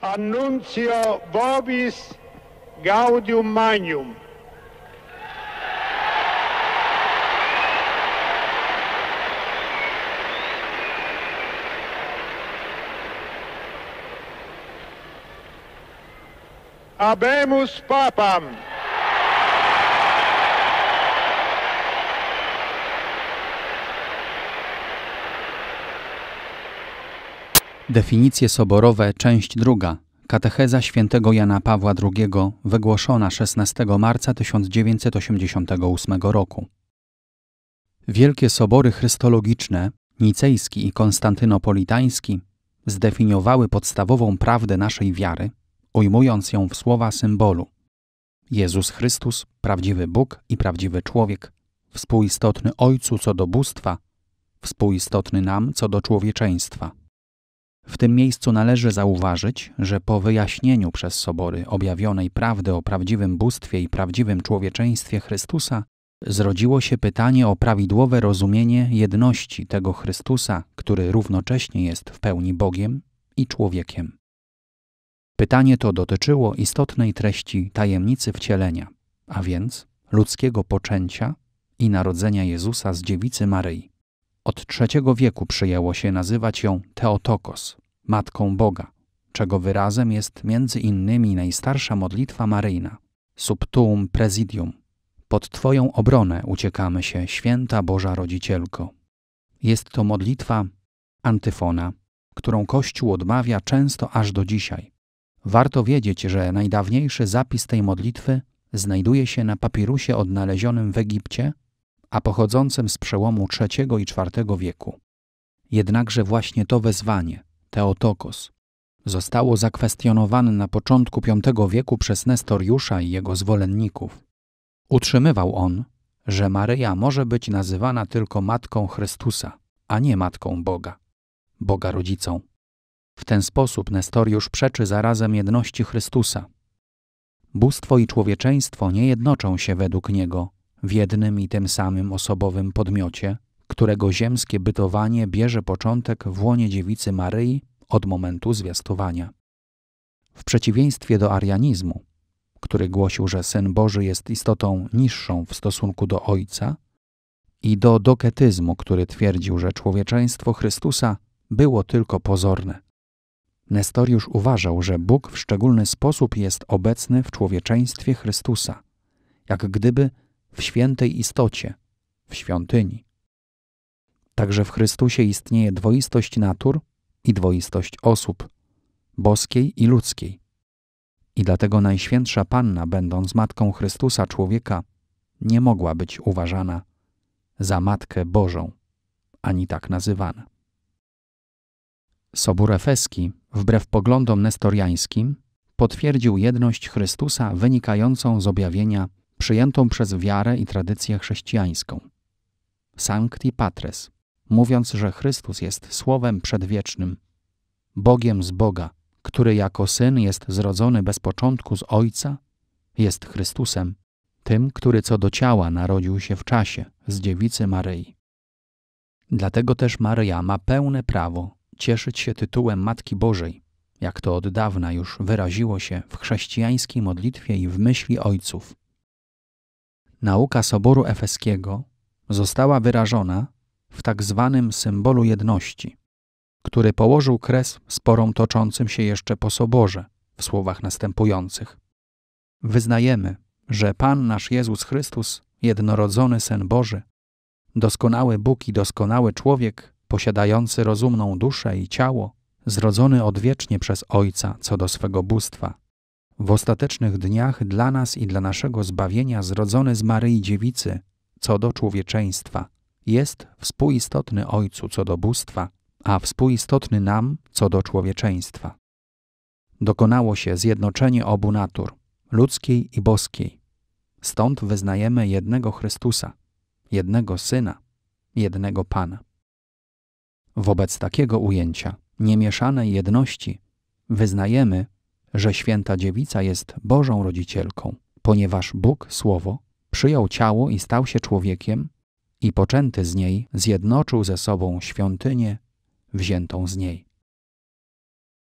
Annuncio vobis gaudium magnum. Habemus papam. Definicje soborowe, część druga. Katecheza świętego Jana Pawła II, wygłoszona 16 marca 1988 roku. Wielkie sobory chrystologiczne, nicejski i konstantynopolitański, zdefiniowały podstawową prawdę naszej wiary, ujmując ją w słowa symbolu. Jezus Chrystus, prawdziwy Bóg i prawdziwy człowiek, współistotny Ojcu co do bóstwa, współistotny nam co do człowieczeństwa. W tym miejscu należy zauważyć, że po wyjaśnieniu przez sobory objawionej prawdy o prawdziwym bóstwie i prawdziwym człowieczeństwie Chrystusa zrodziło się pytanie o prawidłowe rozumienie jedności tego Chrystusa, który równocześnie jest w pełni Bogiem i człowiekiem. Pytanie to dotyczyło istotnej treści tajemnicy wcielenia, a więc ludzkiego poczęcia i narodzenia Jezusa z dziewicy Maryi. Od III wieku przyjęło się nazywać ją Theotokos, Matką Boga, czego wyrazem jest między innymi najstarsza modlitwa maryjna, Sub tuum praesidium. Pod Twoją obronę uciekamy się, święta Boża Rodzicielko. Jest to modlitwa antyfona, którą Kościół odmawia często aż do dzisiaj. Warto wiedzieć, że najdawniejszy zapis tej modlitwy znajduje się na papirusie odnalezionym w Egipcie, a pochodzącym z przełomu III i IV wieku. Jednakże właśnie to wezwanie, Theotokos, zostało zakwestionowane na początku V wieku przez Nestoriusza i jego zwolenników. Utrzymywał on, że Maryja może być nazywana tylko Matką Chrystusa, a nie Matką Boga, Boga Rodzicą. W ten sposób Nestoriusz przeczy zarazem jedności Chrystusa. Bóstwo i człowieczeństwo nie jednoczą się według niego w jednym i tym samym osobowym podmiocie, którego ziemskie bytowanie bierze początek w łonie dziewicy Maryi od momentu zwiastowania. W przeciwieństwie do arianizmu, który głosił, że Syn Boży jest istotą niższą w stosunku do Ojca, i do doketyzmu, który twierdził, że człowieczeństwo Chrystusa było tylko pozorne. Nestoriusz uważał, że Bóg w szczególny sposób jest obecny w człowieczeństwie Chrystusa, jak gdyby w świętej istocie, w świątyni. Także w Chrystusie istnieje dwoistość natur i dwoistość osób, boskiej i ludzkiej. I dlatego Najświętsza Panna, będąc Matką Chrystusa człowieka, nie mogła być uważana za Matkę Bożą, ani tak nazywana. Sobór Efeski, wbrew poglądom nestoriańskim, potwierdził jedność Chrystusa wynikającą z objawienia przyjętą przez wiarę i tradycję chrześcijańską. Sancti Patres, mówiąc, że Chrystus jest Słowem przedwiecznym, Bogiem z Boga, który jako Syn jest zrodzony bez początku z Ojca, jest Chrystusem, tym, który co do ciała narodził się w czasie z dziewicy Maryi. Dlatego też Maryja ma pełne prawo cieszyć się tytułem Matki Bożej, jak to od dawna już wyraziło się w chrześcijańskiej modlitwie i w myśli ojców. Nauka Soboru Efeskiego została wyrażona w tak zwanym symbolu jedności, który położył kres sporom toczącym się jeszcze po Soborze w słowach następujących. Wyznajemy, że Pan nasz Jezus Chrystus, jednorodzony Syn Boży, doskonały Bóg i doskonały człowiek, posiadający rozumną duszę i ciało, zrodzony odwiecznie przez Ojca co do swego bóstwa, w ostatecznych dniach dla nas i dla naszego zbawienia zrodzony z Maryi Dziewicy co do człowieczeństwa, jest współistotny Ojcu co do bóstwa, a współistotny nam co do człowieczeństwa. Dokonało się zjednoczenie obu natur, ludzkiej i boskiej. Stąd wyznajemy jednego Chrystusa, jednego Syna, jednego Pana. Wobec takiego ujęcia niemieszanej jedności wyznajemy, że Święta Dziewica jest Bożą Rodzicielką, ponieważ Bóg, Słowo, przyjął ciało i stał się człowiekiem i poczęty z niej zjednoczył ze sobą świątynię wziętą z niej.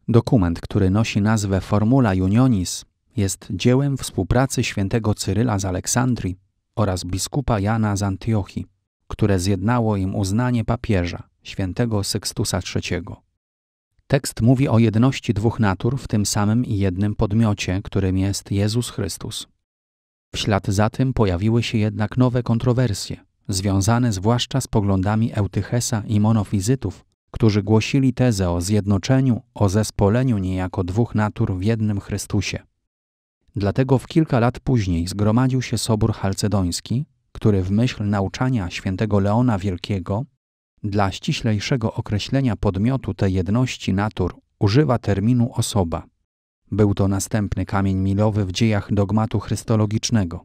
Dokument, który nosi nazwę Formula Unionis, jest dziełem współpracy świętego Cyryla z Aleksandrii oraz biskupa Jana z Antiochii, które zjednało im uznanie papieża, świętego Sykstusa III. Tekst mówi o jedności dwóch natur w tym samym i jednym podmiocie, którym jest Jezus Chrystus. W ślad za tym pojawiły się jednak nowe kontrowersje, związane zwłaszcza z poglądami Eutychesa i monofizytów, którzy głosili tezę o zjednoczeniu, o zespoleniu niejako dwóch natur w jednym Chrystusie. Dlatego w kilka lat później zgromadził się Sobór Chalcedoński, który w myśl nauczania świętego Leona Wielkiego dla ściślejszego określenia podmiotu tej jedności natur używa terminu osoba. Był to następny kamień milowy w dziejach dogmatu chrystologicznego.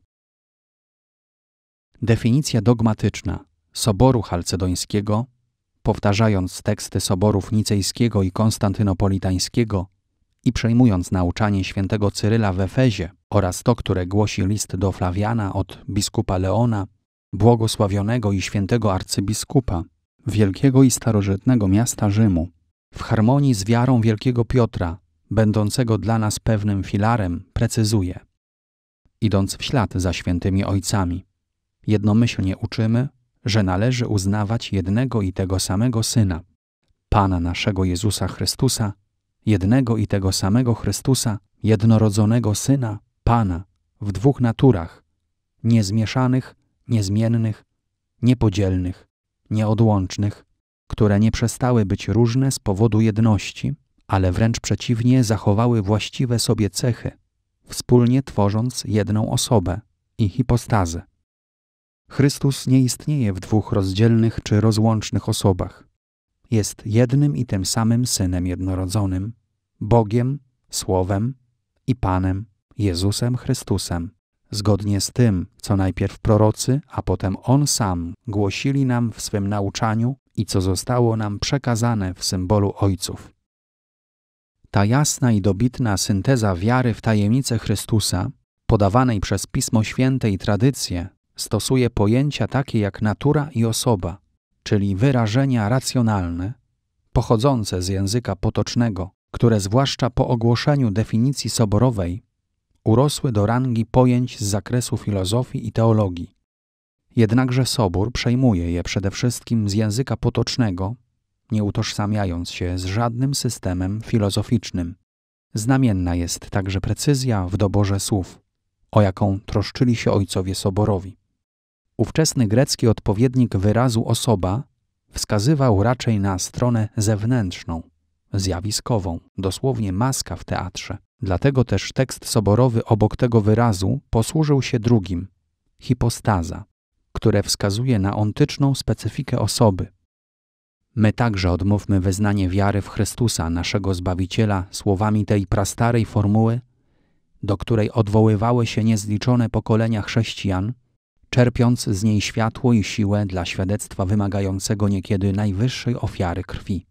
Definicja dogmatyczna Soboru Chalcedońskiego, powtarzając teksty soborów nicejskiego i konstantynopolitańskiego i przejmując nauczanie świętego Cyryla w Efezie oraz to, które głosi list do Flawiana od biskupa Leona, błogosławionego i świętego arcybiskupa, wielkiego i starożytnego miasta Rzymu, w harmonii z wiarą wielkiego Piotra, będącego dla nas pewnym filarem, precyzuje: idąc w ślad za świętymi ojcami, jednomyślnie uczymy, że należy uznawać jednego i tego samego Syna, Pana naszego Jezusa Chrystusa, jednego i tego samego Chrystusa, jednorodzonego Syna, Pana, w dwóch naturach, niezmieszanych, niezmiennych, niepodzielnych, nieodłącznych, które nie przestały być różne z powodu jedności, ale wręcz przeciwnie zachowały właściwe sobie cechy, wspólnie tworząc jedną osobę i hipostazę. Chrystus nie istnieje w dwóch rozdzielnych czy rozłącznych osobach. Jest jednym i tym samym Synem jednorodzonym, Bogiem, Słowem i Panem, Jezusem Chrystusem, zgodnie z tym, co najpierw prorocy, a potem On sam głosili nam w swym nauczaniu i co zostało nam przekazane w symbolu ojców. Ta jasna i dobitna synteza wiary w tajemnicę Chrystusa, podawanej przez Pismo Święte i tradycję, stosuje pojęcia takie jak natura i osoba, czyli wyrażenia racjonalne, pochodzące z języka potocznego, które zwłaszcza po ogłoszeniu definicji soborowej urosły do rangi pojęć z zakresu filozofii i teologii. Jednakże Sobór przejmuje je przede wszystkim z języka potocznego, nie utożsamiając się z żadnym systemem filozoficznym. Znamienna jest także precyzja w doborze słów, o jaką troszczyli się ojcowie soborowi. Ówczesny grecki odpowiednik wyrazu osoba wskazywał raczej na stronę zewnętrzną, zjawiskową, dosłownie maska w teatrze. Dlatego też tekst soborowy obok tego wyrazu posłużył się drugim, hipostaza, które wskazuje na ontyczną specyfikę osoby. My także odmówmy wyznanie wiary w Chrystusa, naszego Zbawiciela, słowami tej prastarej formuły, do której odwoływały się niezliczone pokolenia chrześcijan, czerpiąc z niej światło i siłę dla świadectwa wymagającego niekiedy najwyższej ofiary krwi.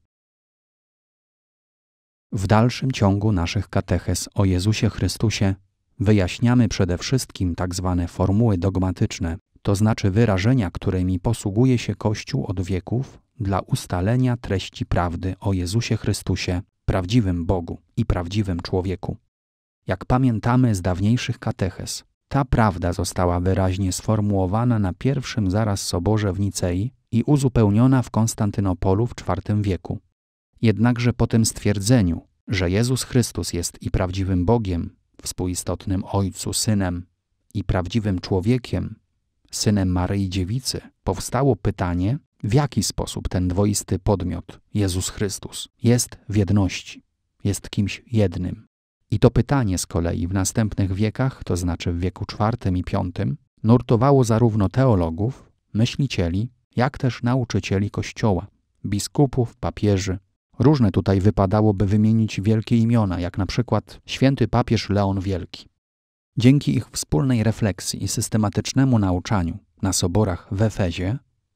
W dalszym ciągu naszych katechez o Jezusie Chrystusie wyjaśniamy przede wszystkim tak zwane formuły dogmatyczne, to znaczy wyrażenia, którymi posługuje się Kościół od wieków dla ustalenia treści prawdy o Jezusie Chrystusie, prawdziwym Bogu i prawdziwym człowieku. Jak pamiętamy z dawniejszych katechez, ta prawda została wyraźnie sformułowana na pierwszym zaraz soborze w Nicei i uzupełniona w Konstantynopolu w IV wieku. Jednakże po tym stwierdzeniu, że Jezus Chrystus jest i prawdziwym Bogiem, współistotnym Ojcu, Synem i prawdziwym człowiekiem, Synem Maryi Dziewicy, powstało pytanie, w jaki sposób ten dwoisty podmiot, Jezus Chrystus, jest w jedności, jest kimś jednym. I to pytanie z kolei w następnych wiekach, to znaczy w wieku IV i V, nurtowało zarówno teologów, myślicieli, jak też nauczycieli Kościoła, biskupów, papieży. Różne tutaj wypadałoby wymienić wielkie imiona, jak na przykład święty papież Leon Wielki. Dzięki ich wspólnej refleksji i systematycznemu nauczaniu na soborach w Efezie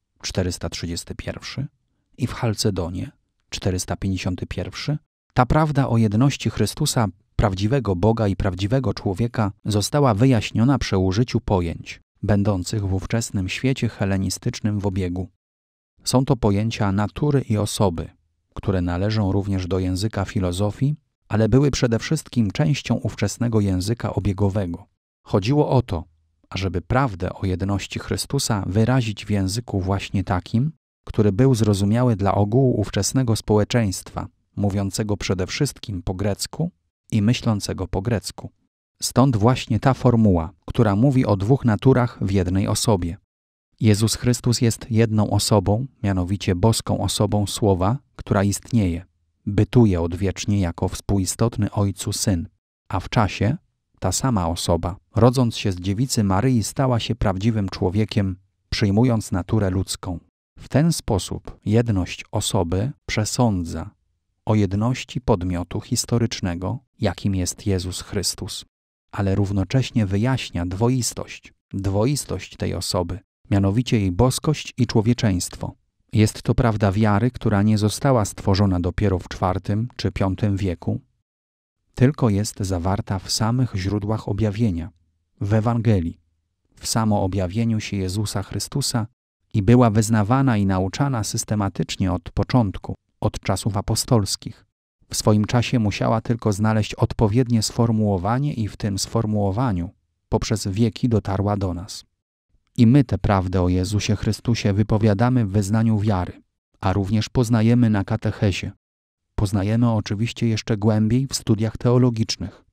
431 i w Chalcedonie 451, ta prawda o jedności Chrystusa, prawdziwego Boga i prawdziwego człowieka została wyjaśniona przy użyciu pojęć, będących w ówczesnym świecie helenistycznym w obiegu. Są to pojęcia natury i osoby, które należą również do języka filozofii ale były przede wszystkim częścią ówczesnego języka obiegowego. Chodziło o to, ażeby prawdę o jedności Chrystusa wyrazić w języku właśnie takim, który był zrozumiały dla ogółu ówczesnego społeczeństwa, mówiącego przede wszystkim po grecku i myślącego po grecku. Stąd właśnie ta formuła, która mówi o dwóch naturach w jednej osobie. Jezus Chrystus jest jedną osobą, mianowicie boską osobą Słowa, która istnieje, bytuje odwiecznie jako współistotny Ojcu Syn, a w czasie ta sama osoba, rodząc się z dziewicy Maryi, stała się prawdziwym człowiekiem, przyjmując naturę ludzką. W ten sposób jedność osoby przesądza o jedności podmiotu historycznego, jakim jest Jezus Chrystus, ale równocześnie wyjaśnia dwoistość tej osoby, mianowicie jej boskość i człowieczeństwo. Jest to prawda wiary, która nie została stworzona dopiero w IV czy V wieku, tylko jest zawarta w samych źródłach objawienia, w Ewangelii, w samoobjawieniu się Jezusa Chrystusa i była wyznawana i nauczana systematycznie od początku, od czasów apostolskich. W swoim czasie musiała tylko znaleźć odpowiednie sformułowanie i w tym sformułowaniu poprzez wieki dotarła do nas. I my tę prawdę o Jezusie Chrystusie wypowiadamy w wyznaniu wiary, a również poznajemy na katechezie. Poznajemy oczywiście jeszcze głębiej w studiach teologicznych.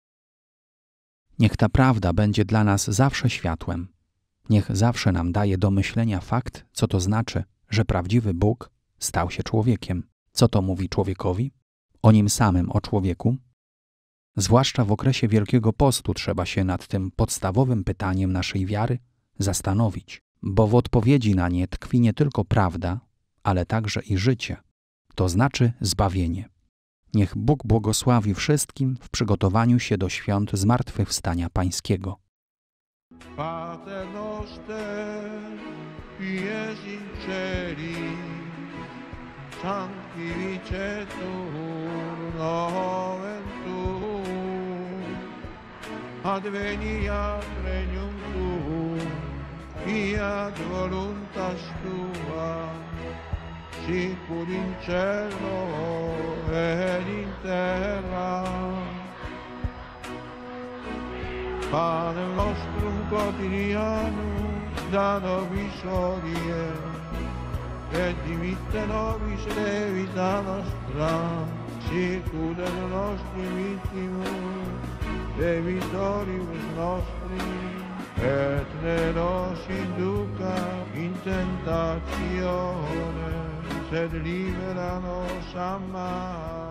Niech ta prawda będzie dla nas zawsze światłem. Niech zawsze nam daje do myślenia fakt, co to znaczy, że prawdziwy Bóg stał się człowiekiem. Co to mówi człowiekowi? O nim samym, o człowieku? Zwłaszcza w okresie Wielkiego Postu trzeba się nad tym podstawowym pytaniem naszej wiary zastanowić, bo w odpowiedzi na nie tkwi nie tylko prawda, ale także i życie, to znaczy zbawienie. Niech Bóg błogosławi wszystkim w przygotowaniu się do świąt Zmartwychwstania Pańskiego. Pater noster, pies in celi, sanctificetur nomen tuum, adveniat regnum tuum, fiat voluntas tua, sicur in cielo et in terra. Panem nostrum quotidianum da nobis hodie, et dimitte nobis levita nostra, sicut et nostri vittimus, debitoribus nostri, et ne nos induca in tentatione, sed libera nos a male.